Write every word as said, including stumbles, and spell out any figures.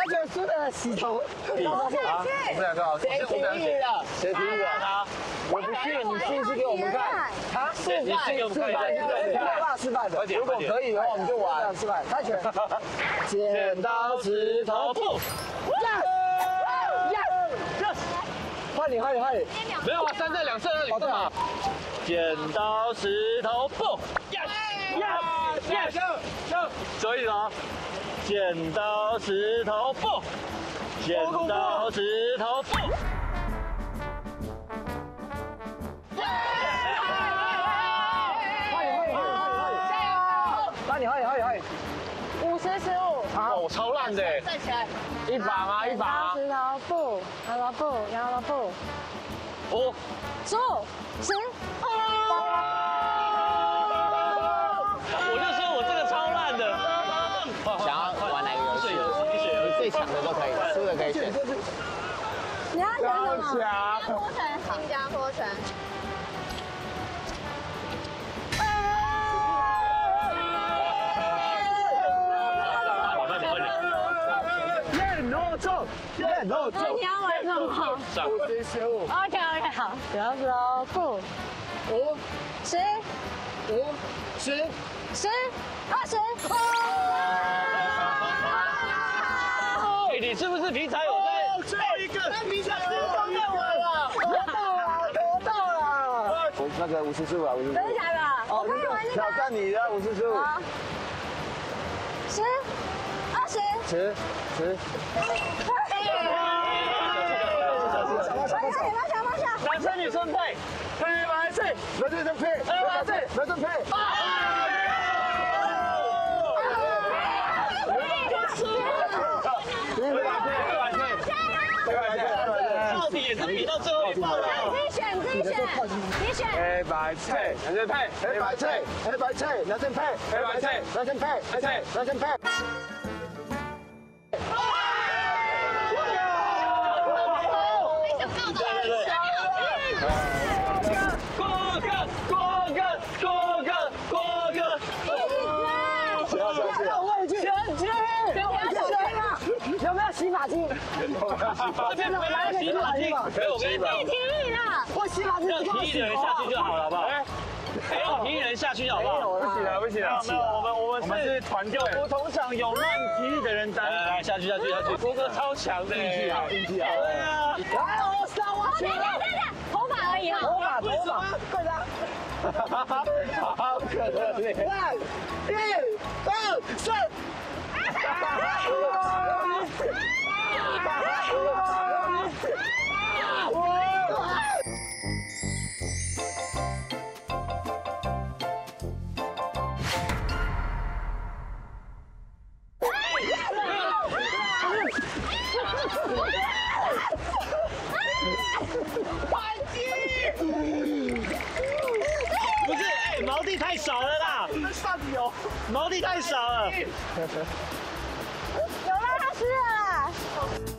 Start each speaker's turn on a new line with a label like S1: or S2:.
S1: 拳输的洗头。
S2: 我们两个啊，
S1: 谁提议的？谁提议的？他。我不信，你试试给我们看。他示范，示范，没有办法示范的。如果可以的话，我们就玩示范。猜拳。剪刀石头布。呀呀呀！换你，换你，换你。
S2: 没有啊，站在两侧那里干嘛？剪刀石头布。呀呀呀！什么意思啊？剪刀石头布。剪刀石头布。
S1: 快点，快点，快点，快点！
S3: 五十十五。
S1: 好，我超烂的。
S3: 站起来。
S1: 一把吗？一把。
S3: 石头布，石头布，摇头布。
S2: 五、
S3: 十五、十。
S2: 我就说我这个超烂的。
S1: 想要玩哪个游戏？你最强的都可以，输的可以选。
S3: 你要选什么？
S1: 强。
S3: 坡拳，新加坡拳。
S1: 耶，然后
S3: 那你要玩什么？
S1: 五十十五。
S3: OK OK 好，比方说不
S1: 五
S3: 十
S1: 五十
S3: 十二十。
S2: 哎，你是不是平常有在？
S1: 最后一个，那平常是刚在玩了，得到了，得到了。我那个五十十五啊，五十。
S3: 真的假的？我可以玩那个。
S1: 挑战你的五十十五。
S3: 十二十
S1: 十十。
S2: 男生女生配，
S1: 黑白配，男生配，黑白配，男生配。
S2: 到底也是比到最后一棒了。
S3: 自己选，自己选，你选。
S1: 黑白配，男生配，黑白配，黑白配，男生配，黑白配，男生配，黑配，男生配。 有没有洗发精？
S2: 这边没有洗发精，没有，我跟你讲，
S3: 你提议的，
S1: 我洗发精
S2: 让提议的人下去就好了，好不好？哎，让提议人下去就好不好？
S1: 不行了，不行了，
S2: 没有，我们我们
S1: 我们是团队，
S2: 不同场有乱提议的人担。来来，下去下去下去，郭哥超强的，
S1: 运气好，运气好。
S2: 对啊，
S1: 来，我上我去。
S3: 等等等等，头发而已哈。
S1: 头发，头发，快点！好可怜。三、一、二、三。
S2: 不是，哎，毛地太少了啦，
S1: 上底有，
S2: 毛地太少了。
S3: 有啦，他湿了啦。